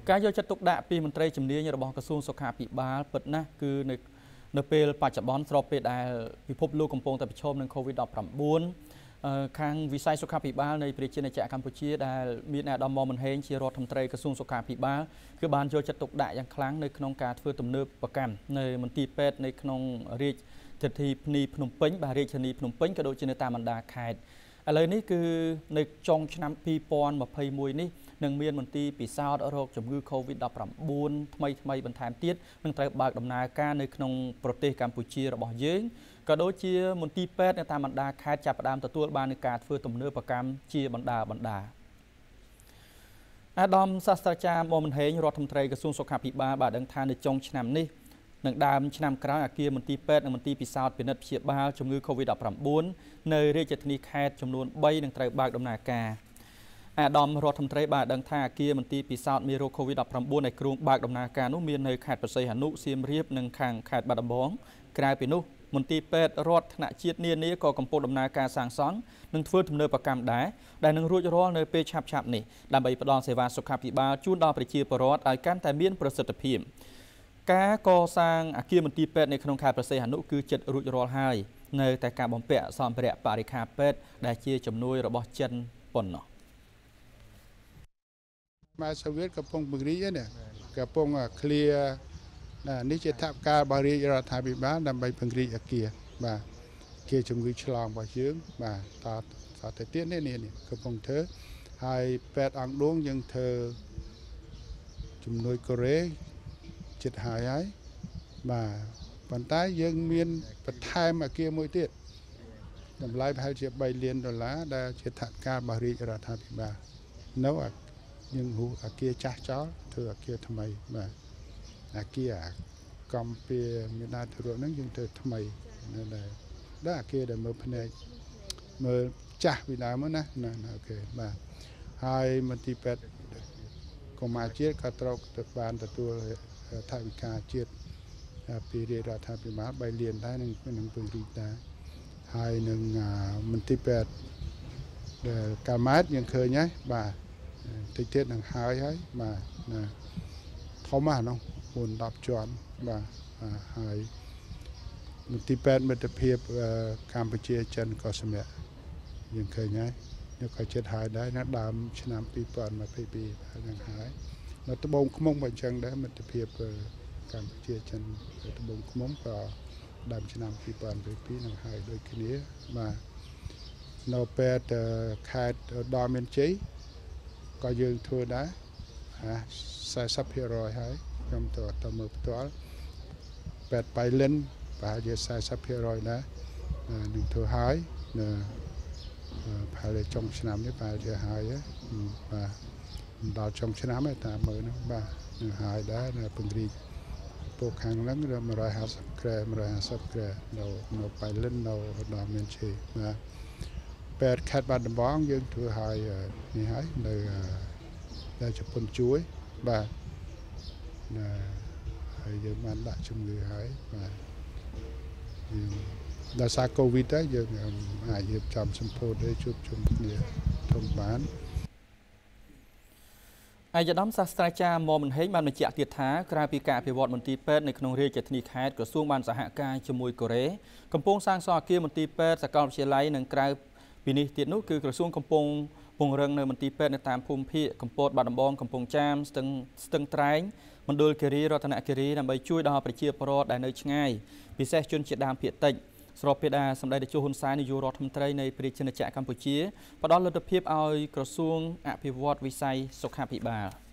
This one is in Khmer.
ការយកចិត្តទុកដាក់ពីមន្ត្រីជំនាញរបស់ក្រសួងសុខាភិបាលពិតណាស់គឺនៅពេលបច្ចុប្បន្នស្របពេលដែលពិភពលោកកំពុងតែប្រឈមនឹង COVID-19 ខាងវិស័យសុខាភិបាលនៃប្រជាណាចក្រកម្ពុជាដែលមានអាដាម មុនហេងជារដ្ឋមន្ត្រីក្រសួងសុខាភិបាលគឺបានយកចិត្តទុកដាក់យ៉ាងខ្លាំងនៅក្នុងការធ្វើទំនើបកម្មនៅមន្ទីរពេទ្យនៅក្នុងរាជធានីភ្នំពេញបាទរាជធានីភ្នំពេញក៏ដូចជានៅតាមបណ្ដាខេត្តឥឡូវនេះគឺនៅចុងឆ្នាំ2021នេះនឹងមានមន្ទីរពិសោធន៍រោគជំងឺ COVID-19 ថ្មីបន្ថែមទៀតនឹងត្រូវបើកដំណើរការនៅក្នុងប្រទេសកម្ពុជារបស់យើងក៏ដូចជាមន្ទីរពេទ្យនៅតាមបណ្ដាខេត្តចាប់ផ្ដើមទទួលបាននឹងការធ្វើទំនើបកម្មជាបណ្ដាអាដាមសាស្ត្រាចារ្យ មុនហេងរដ្ឋមន្ត្រីក្រសួងសុខាភិបាលបានដឹងថានៅចុងឆ្នាំនេះនឹងដើមឆ្នាំក្រោយអគារមន្ទីរពេទ្យនិងមន្ទីរពិសោធន៍ពិនិត្យព្យាបាលជំងឺ COVID-19 នៅរាជធានីខេត្តចំនួន3នឹងត្រូវបើកដំណើរការអាដាមរដ្ឋមន្ត្រីបានដឹងថាអគារមន្ទីរពិសោធន៍មេរោគ COVID-19 នៅគ្រោងបើកដំណើរការនោះមាននៅខេត្តបរសៃហនុសៀមរាបនិងខាងខេត្តបាត់ដំបងក្រៅពីនោះមន្ទីរពេទ្យរដ្ឋថ្នាក់ជាតិនានាក៏កំពុងដំណើរការសាងសង់និងធ្វើទំនើបកម្មដែរដែលនឹងរួចរាល់នៅពេលឆាប់ៗនេះដើម្បីផ្ដល់សេវាសុខាភិបាលជូនដល់ប្រជាពលរដ្ឋឲ្យកាន់តែមានប្រសិទ្ធភាពការកសាងអគារមន្ទីរពេទ្យនៅក្នុងខេត្តបរសៃហនុគឺជិតរួចរាល់ហើយនៅតែការបំពាក់សម្ភារៈបរិក្ខារពេទ្យដែលជាជំនួយរបស់ចិនប៉ុណ្ណោះមកសូវៀតកំពុងពង្រីកនេះកំពុងឃ្លានេះជាថវិការបស់រាជរដ្ឋាភិបាលដើម្បីពង្រីកអគារបាទគេជំងឺឆ្លងរបស់យើងបាទតទៅទៀតនេះកំពុងធ្វើហើយពេទ្យអង្គឌួងយើងធ្វើជំនួយកូរ៉េចិត្តហើយបាទប៉ុន្តែយើងមានបន្ថែមអគារមួយទៀតតម្លៃប្រហែលជា$3 លានដែលជាថវិការបស់រាជរដ្ឋាភិបាលនៅយើងហូរអគារចាស់ចោលធ្វើអគារថ្មីបាទអគារកំពីមានដាធរុហ្នឹងយើងធ្វើថ្មីនៅដែលអគារដែលមើលភ្នែកមើលចាស់ពីដើមណាអូខេបាទហើយមន្ទីរពេទ្យកុមារជាតិក៏ត្រូវបានទទួលថវិកាជាតិពីរាជរដ្ឋាភិបាល$3 លានដែរនឹងពង្រីកដែរហើយនឹងមន្ទីរពេទ្យដែលកាម៉ែតយើងឃើញហើយបាទតិចទៀតនឹងហើយបាទណាធំហ្នឹង4-10ជាន់បាទហើយមន្ទីរពេទ្យមិត្តភាពកម្ពុជាចិនក៏សម្រាប់យើងឃើញហើយនេះក៏ចិត្តហើយដែរណាដើមឆ្នាំ2022ហ្នឹងហើយនៅត្បូងឃ្មុំបើអញ្ចឹងដែរមិត្តភាពកម្ពុជាចិនត្បូងឃ្មុំក៏ដើមឆ្នាំ2022ហ្នឹងហើយដូចគ្នាបាទនៅពេទ្យខេត្តដ៏មានជ័យក៏យើងធ្វើដែរ40% ហើយខ្ញុំទៅមើលផ្ទាល់ពេទ្យបៃលិនប្រហែលជា40% ដែរនឹងធ្វើហើយប្រហែលចុងឆ្នាំនេះប្រហែលជាហើយបាទដល់ចុងឆ្នាំហើយតាមមើលហ្នឹងបាទនឹងហើយដែរនៅពង្រីកពួកខាងហ្នឹង150 ក្រែ150 ក្រែនៅបៃលិននៅដល់មានជ័យបាទពេទ្យខេត្តបាត់ដំបងយើងធ្វើហើយនេះហើយនៅដែលជប៉ុនជួយបាទហើយយើងបានដាក់ជំងឺហើយបាទយើងដោយសារកូវីដទៅយើងអាចរៀបចំសម្ពោធđểជួបជុំគ្នាធំបានអាយដាមសាស្ត្រាចារ្យ មុនហេងបានបញ្ជាក់ទៀតថាក្រៅពីការអភិវឌ្ឍមន្ទីរពេទ្យនៅក្នុងរាជធានីខេត្តក្រសួងបានសហការជាមួយកូរ៉េកំពុងសាងសង់អគារមន្ទីរពេទ្យសាកលវិទ្យាល័យនិងក្រៅពីនេះទៀតនោះគឺក្រសួងកំពុងពង្រឹងនៅមន្ទីរពេទ្យនៅតាមភូមិភាគកំពតបាត់ដំបងកំពង់ចាមស្ទឹងត្រែងមណ្ឌលគិរីរតនគិរីដើម្បីជួយដល់ប្រជាពលរដ្ឋដែលនៅឆ្ងាយពិសេសជនជាតិដើមភាគតិចស្របពេលដែលសម្ដេចតេជោហ៊ុនសែននាយករដ្ឋមន្ត្រីនៃប្រជាណាចក្រកម្ពុជាផ្ដល់លទ្ធភាពឲ្យក្រសួងអភិវឌ្ឍវិស័យសុខាភិបាល